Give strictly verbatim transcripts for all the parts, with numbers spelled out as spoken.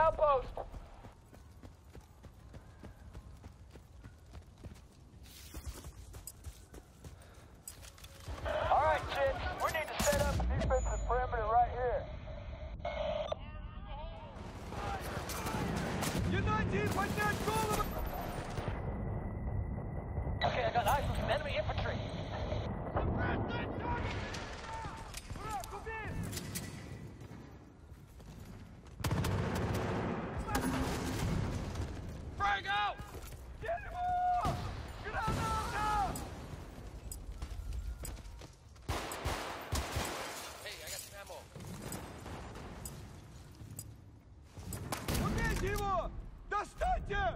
outpost! Alright, Chip, we need to set up a defensive perimeter right here. Okay, I got eyes on some enemy infantry. Frag out! Get him off! Get out now! Hey, I got some ammo. Убейте его! Достаньте!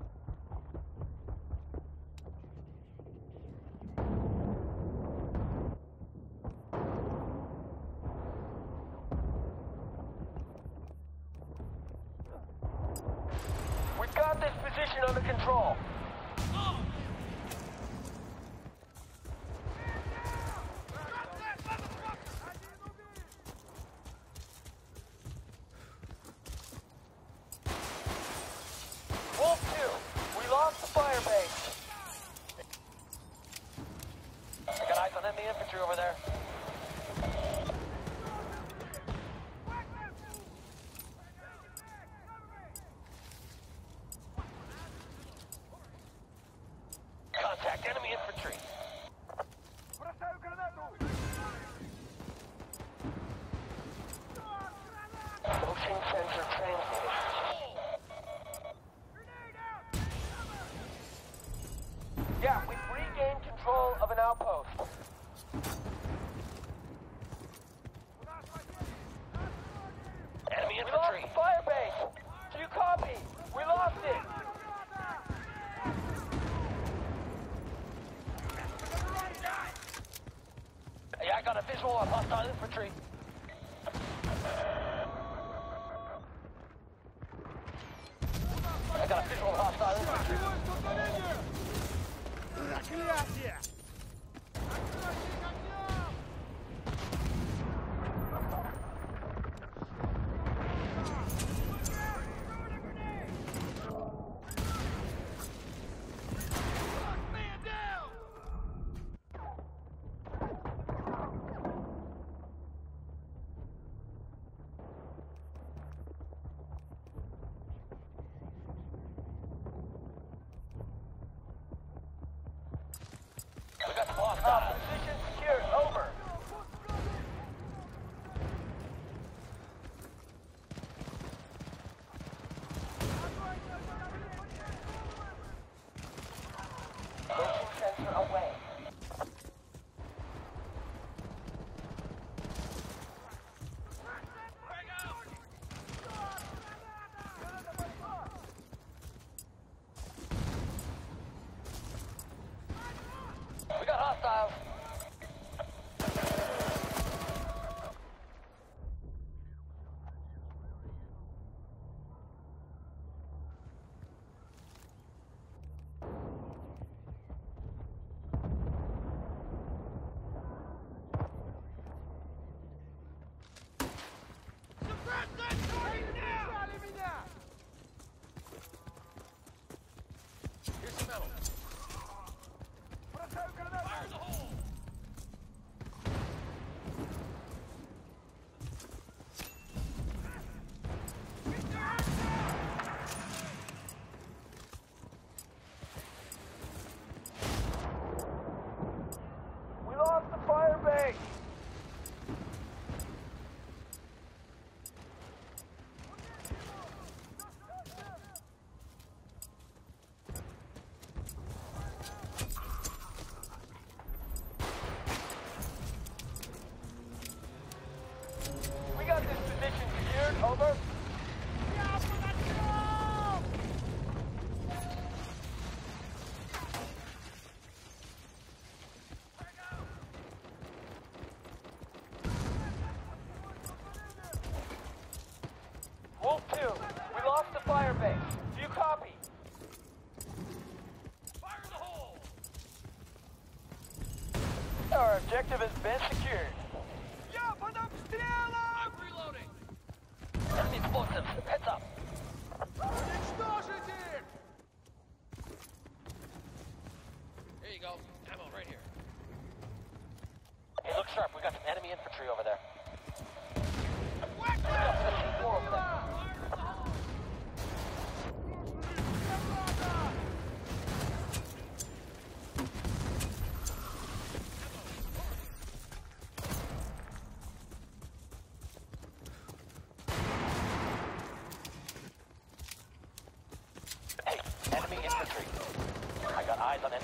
We've got this position under control. Wolf two, we lost the fire base. I got eyes on enemy infantry over there. Contact enemy infantry. Motion sensor transmitted. Yeah, we've regained control of an outpost. Enemy infantry. We lost the fire base. Do you copy? We lost it. Yeah, I got a visual of hostile infantry. I got a visual of hostile infantry. Проклятие! We got the boss up. Position secured. Over. Motion sensor away. We got hostiles. Here's some ammo. Fire in the hole! We lost the fire base. We got this position secured. Over. Wolf two, we lost the fire base. Do you copy? Fire in the hole! Our objective has been secured. Я под обстрелом! I'm reloading! Enemy explosives. Heads up. sharp. We got some enemy infantry over there. Look up for the C four over there. Hey, enemy infantry. I got eyes on it.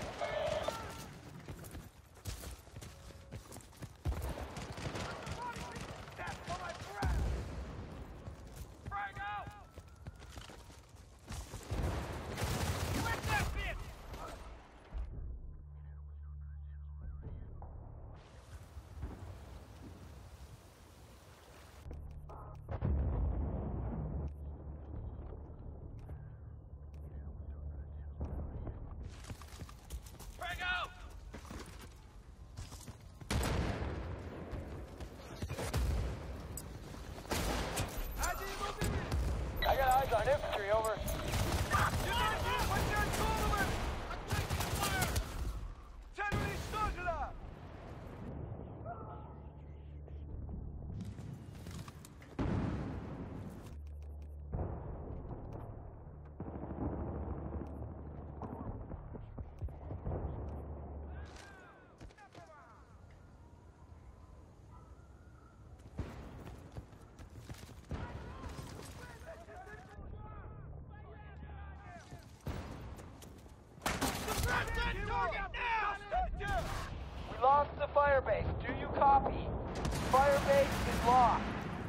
I got eyes on infantry, over. We lost the firebase. Do you copy? Firebase is lost.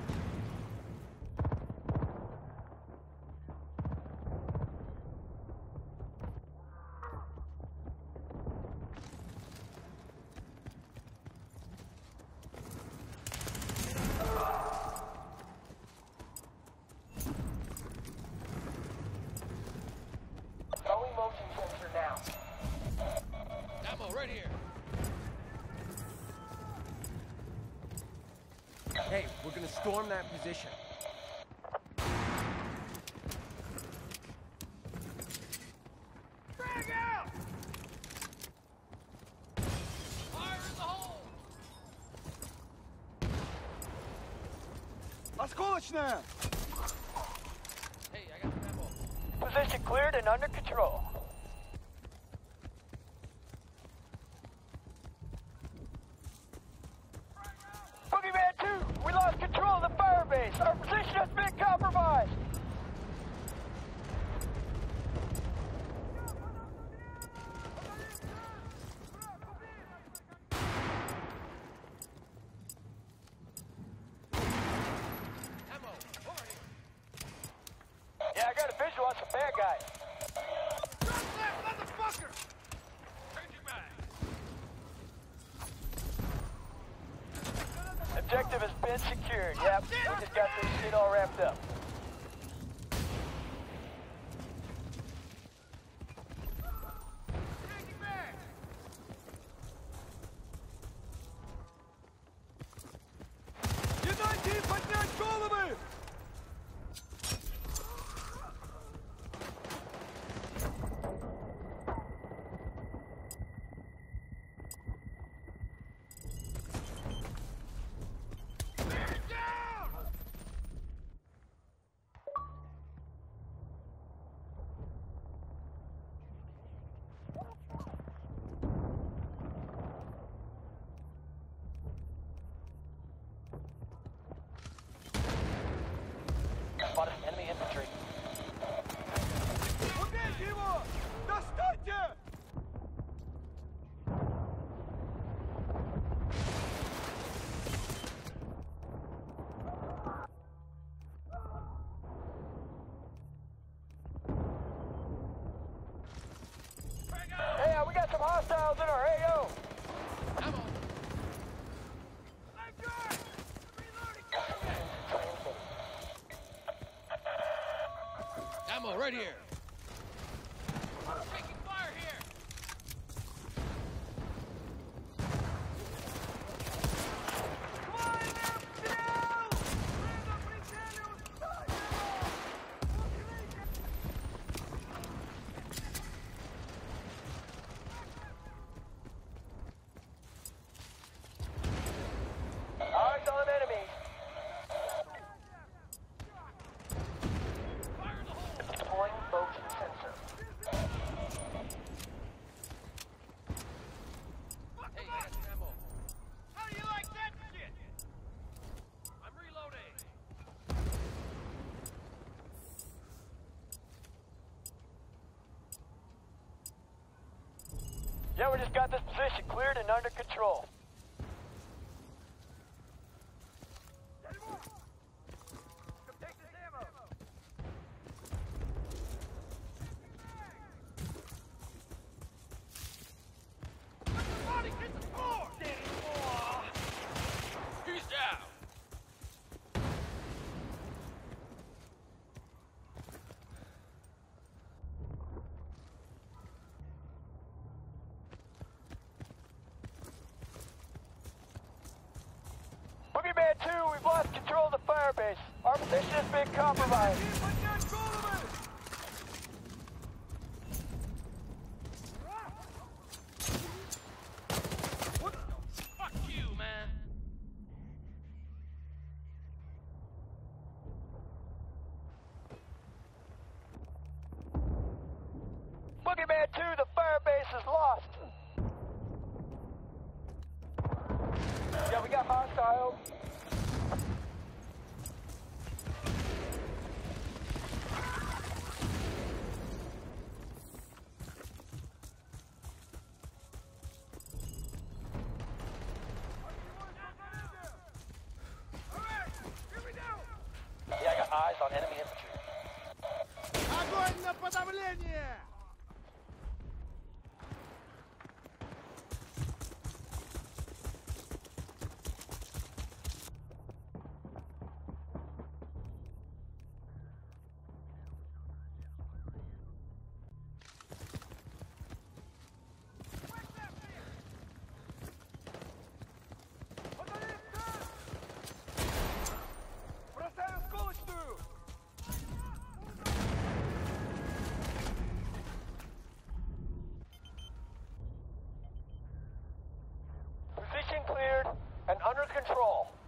Going motion sensor now. Ammo right here. Hey, we're gonna storm that position. Frag out! Fire in the hole! Осколочная! Hey, I got some ammo. Position cleared and under control. Boogeyman two, we lost control of the firebase. Our position has been compromised. Ammo, over here. Yeah, I got a visual on some bad guys. Drop left, motherfucker! Changing mag. Objective has been secured. Yep, we just got this shit all wrapped up. Taking back! Юнайтин, поднять головы! Spotted enemy infantry. Убейте его! Достаньте! Hey, we got some hostiles in our A O. Ammo. I'm good! Reloading! Ammo right here. Taking fire here. Climb up now! Предупреждение устали! Укрытие! Yeah, we just got this position cleared and under control. Come take this ammo. Somebody hit the floor! He's down. Boogeyman two, we've lost control of the fire base. Our position has been compromised. Fuck you, man. Boogeyman two, the fire base is lost. Yeah, we got hostiles. Yeah, I got eyes on enemy infantry. Огонь на подавление! Бросаю сколочную! Position cleared and under control.